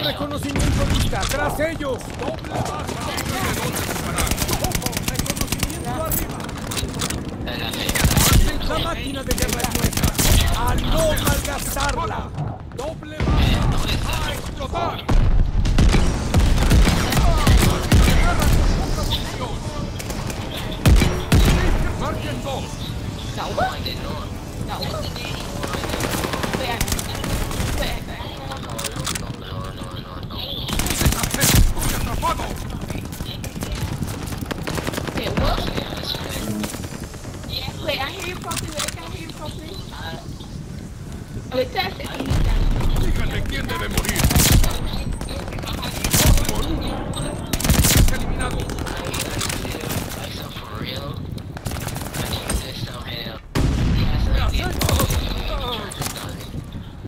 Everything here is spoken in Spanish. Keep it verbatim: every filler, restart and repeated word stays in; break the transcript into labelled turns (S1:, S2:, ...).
S1: Reconocimiento lista, tras ellos.
S2: Doble baja.
S1: Ojo, reconocimiento arriba. La máquina de guerra es nuestra. A no malgastarla.
S2: Doble baja. A explotar.